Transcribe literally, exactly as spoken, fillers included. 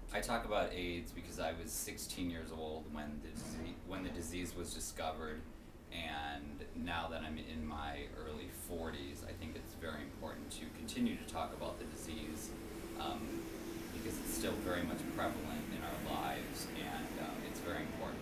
I talk about AIDS because I was sixteen years old when the disease, when the disease was discovered, and now that I'm in my early forties, I think it's very important to continue to talk about the disease, um, because it's still very much prevalent in our lives, and um, it's very important